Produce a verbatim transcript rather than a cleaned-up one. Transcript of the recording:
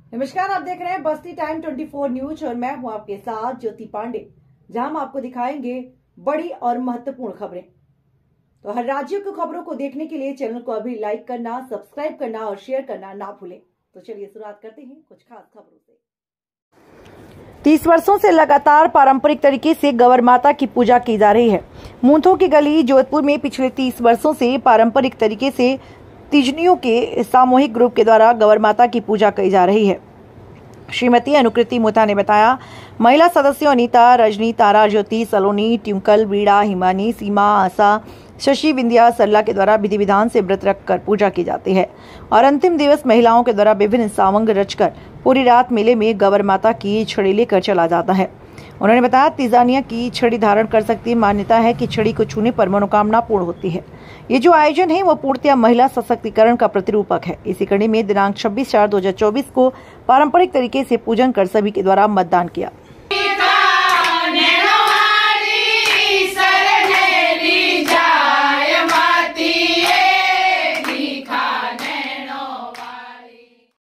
नमस्कार, आप देख रहे हैं बस्ती टाइम चौबीस न्यूज और मैं हूं आपके साथ ज्योति पांडे, जहां हम आपको दिखाएंगे बड़ी और महत्वपूर्ण खबरें। तो हर राज्य की खबरों को देखने के लिए चैनल को अभी लाइक करना, सब्सक्राइब करना और शेयर करना ना भूलें। तो चलिए शुरुआत करते हैं कुछ खास खबरों से। तीस वर्षों से लगातार पारंपरिक तरीके से गवर माता की पूजा की जा रही है। मूंथों की गली जोधपुर में पिछले तीस वर्षों से पारंपरिक तरीके से तिजनियों के सामूहिक ग्रुप के द्वारा गवर माता की पूजा की जा रही है। श्रीमती अनुकृति मोथा ने बताया, महिला सदस्यों अनीता, रजनी, तारा, ज्योति, सलोनी, ट्विंकल, वीणा, हिमानी, सीमा, आशा, शशि, विंध्या, सरला के द्वारा विधि विधान से व्रत रखकर पूजा की जाती है और अंतिम दिवस महिलाओं के द्वारा विभिन्न सावंग रचकर पूरी रात मेले में गवर माता की छड़ी लेकर चला जाता है। उन्होंने बताया, तिजानिया की छड़ी धारण कर सकती है। मान्यता है कि छड़ी को छूने पर मनोकामना पूर्ण होती है। ये जो आयोजन है वो पूर्णतः महिला सशक्तिकरण का प्रतिरूपक है। इसी कड़ी में दिनांक छब्बीस चार दो हजार चौबीस को पारंपरिक तरीके से पूजन कर सभी के द्वारा मतदान किया।